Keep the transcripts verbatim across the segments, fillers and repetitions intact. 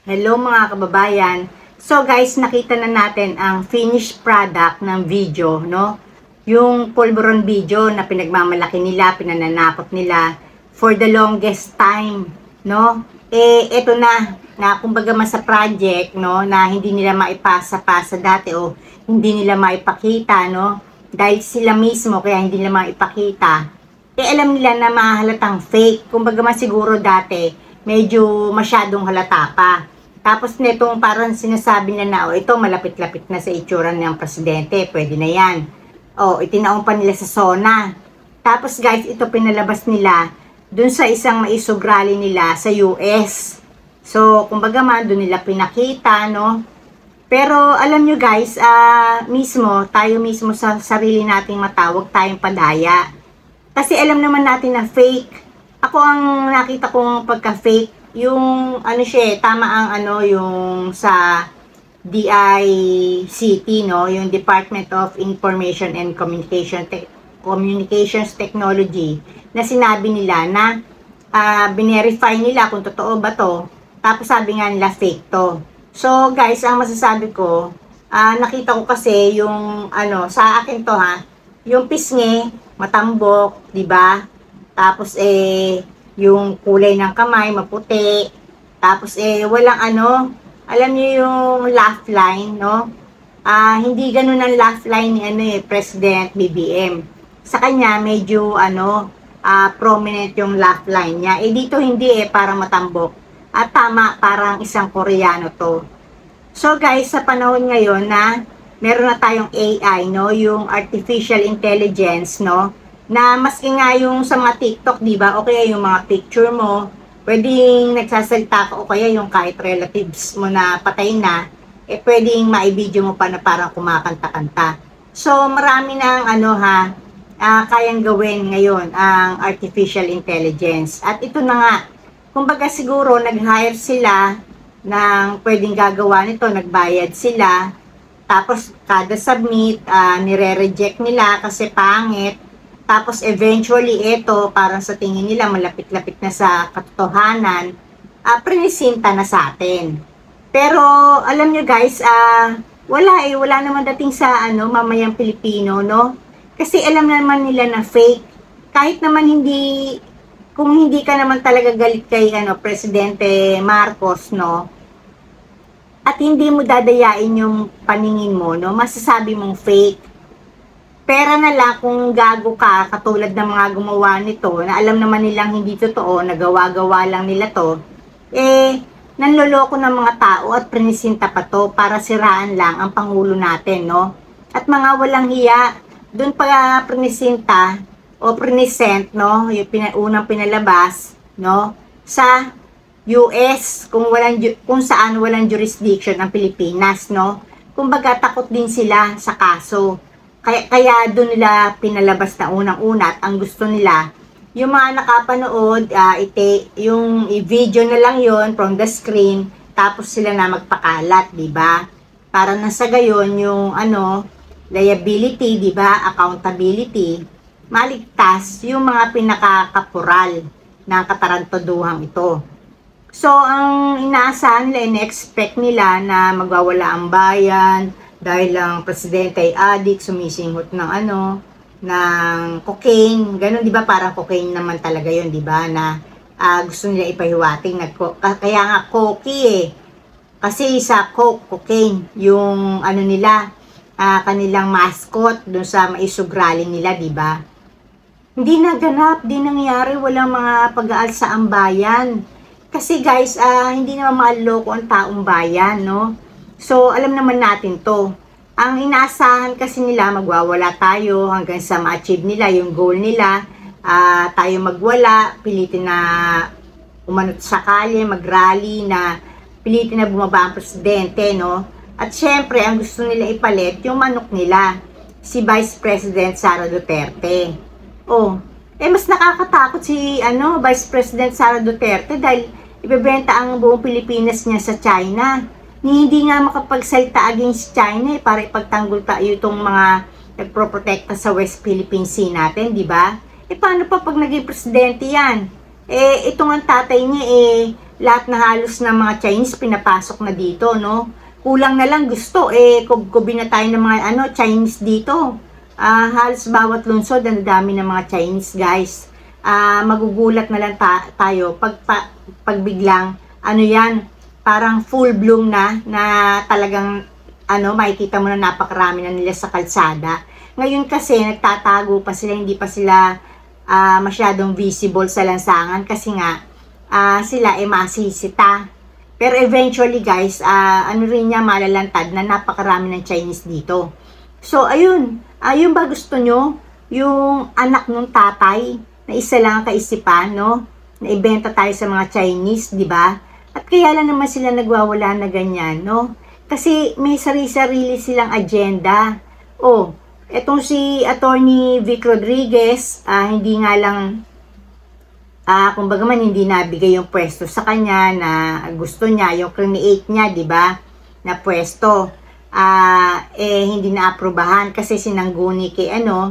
Hello mga kababayan. So guys, nakita na natin ang finished product ng video, no? Yung pulburon video na pinagmamalaki nila, pinananakot nila for the longest time, no? Eh, eto na, na kumbaga man sa project, no? Na hindi nila maipasa-pasa dati o hindi nila maipakita, no? Dahil sila mismo, kaya hindi nila maipakita. Eh, alam nila na mahalatang fake. Kumbaga man siguro dati, medyo masyadong halata pa. Tapos nitong parang sinasabi na na, oh, ito malapit-lapit na sa itsura ng presidente, pwede na yan. Oh, itinaon pa nila sa SONA. Tapos guys, ito pinalabas nila dun sa isang maisog rally nila sa U S. So, kumbaga man, dun nila pinakita, no? Pero alam nyo guys, uh, mismo, tayo mismo sa sarili nating matawag tayong padaya. Kasi alam naman natin na fake. Ako ang nakita kong pagka-fake, yung ano siya, tama ang ano, yung sa D I C T, no, yung Department of Information and Communication Te Communications Technology, na sinabi nila na uh, binerify nila kung totoo ba to, tapos sabi nga nila fake to. So guys, ang masasabi ko, uh, nakita ko kasi yung ano, sa akin to ha, yung pisngi, matambok, di ba? Tapos eh yung kulay ng kamay, maputi. Tapos, eh, walang ano, alam niyo yung laugh line, no? Ah, hindi ganun ang laugh line ni, ano eh, President B B M. Sa kanya, medyo, ano, ah, prominent yung laugh line niya. Eh, dito hindi eh, parang matambok. At tama, parang isang Koreano to. So, guys, sa panahon ngayon na meron na tayong A I, no? Yung Artificial Intelligence, no? Na maski nga yung sa mga TikTok, di ba? O kaya yung mga picture mo, pwedeng nagsasalita ka o kaya yung kahit relatives mo na patay na, eh pwedeng maibidyo mo pa na parang kumakanta-kanta. So, marami ng ano ha, uh, kayang gawin ngayon ang artificial intelligence. At ito na nga, kumbaga siguro nag-hire sila ng pwedeng gagawa nito, nagbayad sila, tapos kada submit, uh, nire-reject nila kasi pangit. Tapos eventually ito, parang sa tingin nila malapit-lapit na sa katotohanan, uh, prinisinta na sa atin. Pero alam nyo guys, uh, wala eh, wala naman dating sa ano, mamayang Pilipino, no? Kasi alam naman nila na fake. Kahit naman hindi, kung hindi ka naman talaga galit kay ano, Presidente Marcos, no? At hindi mo dadayain yung paningin mo, no? Masasabi mong fake. Pera na lang kung gago ka, katulad ng mga gumawa nito, na alam naman nilang hindi totoo, nagawa-gawa lang nila to, eh, nanloloko ng mga tao at prinisinta pa to para siraan lang ang Pangulo natin, no? At mga walang hiya, dun pa prinisinta o prinisent, no? Yung pina, unang pinalabas, no? Sa U S, kung, walang, kung saan walang jurisdiction ang Pilipinas, no? Kumbaga, takot din sila sa kaso. Kaya, kaya doon nila pinalabas na unang-una at ang gusto nila, yung mga nakapanood, uh, ite, yung i-video na lang yon from the screen, tapos sila na magpakalat, di ba? Para na sa gayon, yung ano, liability, di ba? Accountability, maligtas yung mga pinakakapural ng katarantaduhang ito. So, ang inaasahan nila, in-expect nila na magwawala ang bayan, dahil lang presidente ay addict, sumisinghot ng ano, ng cocaine, ganun, di ba? Parang cocaine naman talaga yun, di ba? Na uh, gusto nila ipahiwating, nagko kaya nga cokie eh. Kasi sa coke, cocaine, yung ano nila, uh, kanilang mascot dun sa maisog rally nila, di ba? Hindi naganap, di nangyari, walang mga pag-aalsa ang bayan. Kasi guys, uh, hindi naman maloko ang taong bayan, no? So, alam naman natin to. Ang inaasahan kasi nila, magwawala tayo hanggang sa ma-achieve nila yung goal nila. Uh, tayo magwala, pilitin na umanot sa kalye, mag-rally, na pilitin na bumaba ang presidente, no? At syempre, ang gusto nila ipalit, yung manok nila, si Vice President Sara Duterte. Oh, eh mas nakakatakot si ano, Vice President Sara Duterte dahil ibebenta ang buong Pilipinas niya sa China. Ni hindi nga makapagsalita against China eh, para ipagtanggol tayo itong mga nagproprotekta sa West Philippine Sea natin, di ba? Eh paano pa pag naging presidente yan? Eh itong ang tatay niya eh lahat na halos ng mga Chinese pinapasok na dito, no? Kulang na lang gusto, eh, kubkubi na tayo ng mga, ano, Chinese dito. Ah, halos bawat lungsod, ang dami ng mga Chinese, guys. Ah, magugulat na lang ta tayo pag, pa pag biglang, ano yan, parang full bloom na, na talagang, ano, makikita mo na napakarami na nila sa kalsada. Ngayon kasi, nagtatago pa sila, hindi pa sila uh, masyadong visible sa lansangan kasi nga, uh, sila ay masisita. Pero eventually guys, uh, ano rin niya malalantad na napakarami ng Chinese dito. So, ayun, ayun ba gusto nyo? Yung anak ng tatay, na isa lang ang kaisipan, no? Na ibenta tayo sa mga Chinese, di ba? At kaya lang naman sila nagwawala na ganyan, no? Kasi may sarili-sarili silang agenda. Oh, etong si Attorney Vic Rodriguez, uh, hindi nga lang, uh, kumbaga man, hindi nabigay yung pwesto sa kanya na gusto niya, yung create niya, di ba? Na pwesto. Uh, eh, hindi na-aprobahan kasi sinangguni kay, ano,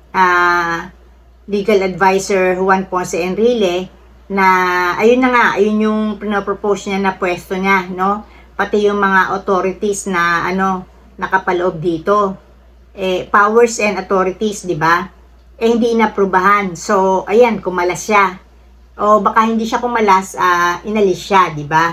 ah, uh, legal advisor Juan Ponce Enrile na ayun na nga, ayun yung pinopropose niya na pwesto niya, no? Pati yung mga authorities na ano, nakapaloob dito. Eh, powers and authorities, di ba? Eh, hindi inaprubahan. So, ayan, kumalas siya. O baka hindi siya kumalas, uh, inalis siya, di ba?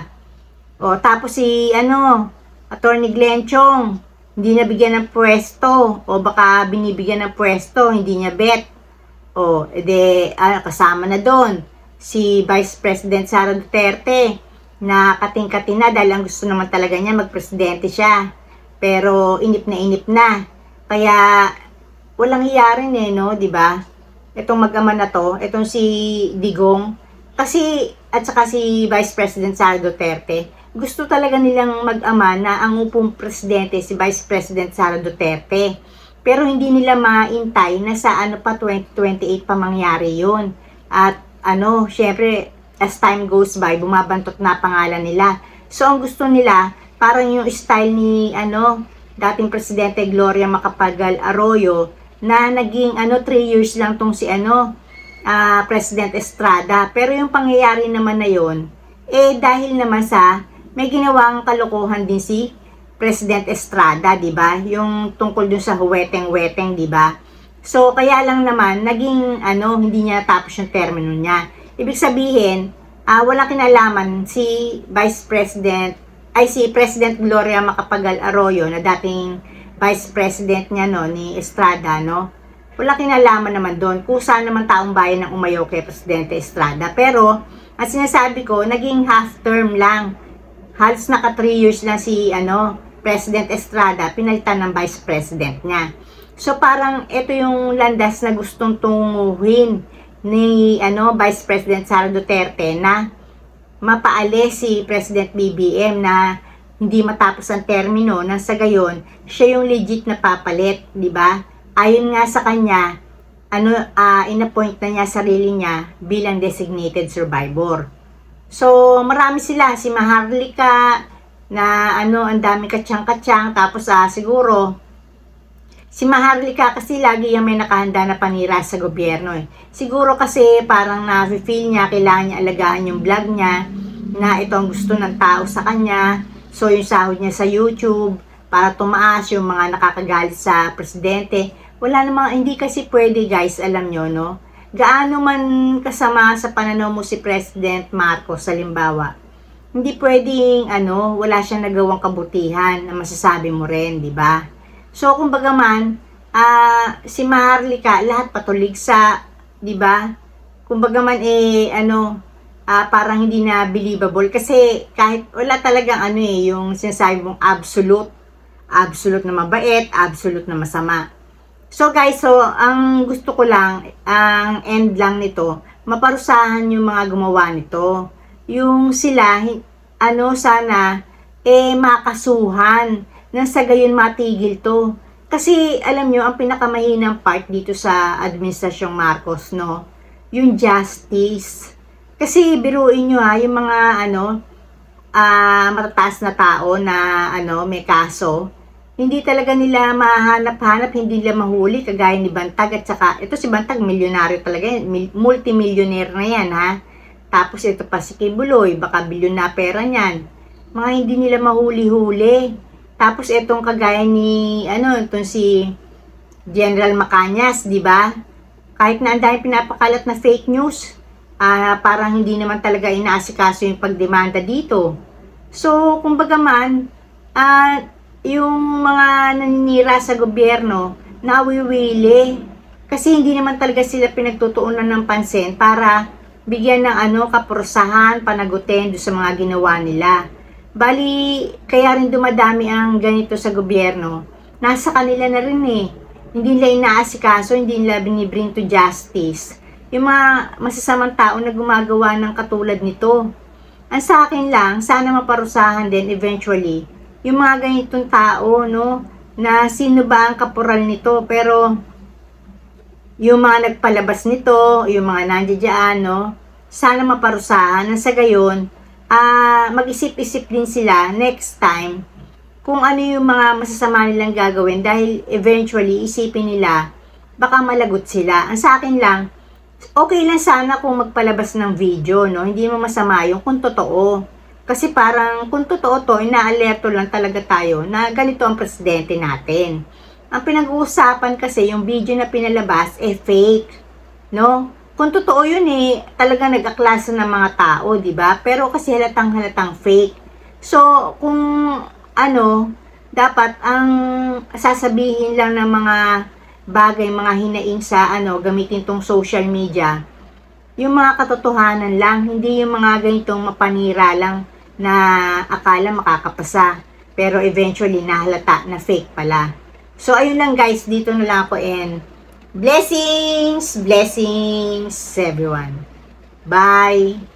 O tapos si, ano, Attorney Glenn Chong, hindi nabigyan ng pwesto. O baka binibigyan ng pwesto, hindi niya bet. O, edi, ah, kasama na doon si Vice President Sara Duterte na kating-kating na dahil ang gusto naman talaga niya magpresidente siya. Pero inip na inip na. Kaya walang hiyarin eh, no, di ba? Itong mag-ama na to, itong si Digong, kasi at saka si Vice President Sara Duterte, gusto talaga nilang mag-ama na ang upong presidente si Vice President Sara Duterte. Pero hindi nila maintay na sa ano pa twenty twenty-eight pa mangyari yun. At ano, syempre, as time goes by, bumabantot na pangalan nila. So, ang gusto nila, parang yung style ni, ano, dating Presidente Gloria Macapagal Arroyo, na naging, ano, three years lang tong si, ano, uh, President Estrada. Pero yung pangyayari naman na yun, eh, dahil naman sa, may ginawang kalokohan din si President Estrada, di ba? Yung tungkol dun sa huweteng-weteng, di ba? So, kaya lang naman, naging, ano, hindi niya tapos yung termino niya. Ibig sabihin, uh, wala kinalaman si Vice President, ay si President Gloria Macapagal Arroyo, na dating Vice President niya, no, ni Estrada, no? Wala kinalaman naman doon, kung saan naman taong bayan ang umayaw kay Presidente Estrada. Pero, ang sinasabi ko, naging half term lang. Halos naka three years lang si, ano, President Estrada, pinalitan ng Vice President niya. So, parang ito yung landas na gustong tunguhin ni ano, Vice President Sara Duterte na mapaalis si President B B M na hindi matapos ang termino nang sa gayon, siya yung legit na papalit, di ba? Ayon nga sa kanya, ano, uh, inappoint na niya sarili niya bilang designated survivor. So, marami sila, si Maharlika, na ano, ang dami katsang-katsang, tapos ah, siguro si Maharlika kasi lagi yung may nakahanda na panira sa gobyerno eh. Siguro kasi parang na-feel niya, kailangan niya alagaan yung vlog niya, na ito ang gusto ng tao sa kanya. So yung sahod niya sa YouTube para tumaas yung mga nakakagalit sa presidente. Wala namang, hindi kasi pwede guys, alam nyo, no? Gaano man kasama sa pananaw mo si President Marcos, halimbawa, hindi pwedeng, ano, wala siyang nagawang kabutihan na masasabi mo rin, di ba? So, kumbaga man, uh, si Maharlika, lahat patulig sa, di ba? Kumbaga man, eh, ano, uh, parang hindi na believable. Kasi, kahit wala talagang, ano eh, yung sinasabi mong absolute, absolute na mabait, absolute na masama. So, guys, so, ang gusto ko lang, ang end lang nito, maparusahan yung mga gumawa nito. Yung sila, ano, sana, eh, makasuhan, nang sa gayon matigil to. Kasi, alam nyo, ang pinakamahinang part dito sa Administrasyong Marcos, no, yung justice. Kasi, biruin nyo ha, yung mga, ano, uh, matataas na tao na, ano, may kaso, hindi talaga nila mahanap-hanap, hindi nila mahuli, kagaya ni Bantag, at saka, ito si Bantag, milyonaryo talaga, multimillionaire na yan, ha. Tapos ito pa si Kibuloy, baka bilyon na pera niyan. Mga hindi nila mahuli-huli. Tapos itong kagaya ni, ano, itong si General Macañas, di ba? Kahit na ang dahil pinapakalat na fake news, uh, parang hindi naman talaga inaasikaso yung pagdemanda dito. So, kumbaga man, uh, yung mga naninira sa gobyerno, nawiwili. Kasi hindi naman talaga sila pinagtutuunan ng pansin para bigyan ng ano, kapurusahan, panagutin doon sa mga ginawa nila. Bali, kaya rin dumadami ang ganito sa gobyerno. Nasa kanila na rin eh. Hindi nila inaasikaso, hindi nila binibring to justice. Yung mga masasamang tao na gumagawa ng katulad nito. Ang sa akin lang, sana maparusahan din eventually yung mga ganitong tao, no? Na sino ba ang kapural nito? Pero yung mga nagpalabas nito, yung mga nandiyan, no? Sana maparusahan. Nang sa gayon, uh, mag-isip-isip din sila next time kung ano yung mga masasama nilang gagawin dahil eventually isipin nila baka malagot sila. Ang sa akin lang, okay lang sana kung magpalabas ng video, no? Hindi mo masama yung kung totoo. Kasi parang kung totoo to, inaalerto lang talaga tayo na ganito ang presidente natin. Ang pinag-uusapan kasi yung video na pinalabas eh fake, no? Kung totoo yun eh, talaga nag-aklasa ng mga tao, di ba? Pero kasi halatang halatang fake. So, kung ano, dapat ang sasabihin lang ng mga bagay, mga hinaing sa ano, gamitin tong social media, yung mga katotohanan lang, hindi yung mga ganitong mapanira lang na akala makakapasa. Pero eventually, nahalata na fake pala. So, ayun lang guys, dito na lang ako and blessings, blessings everyone. Bye!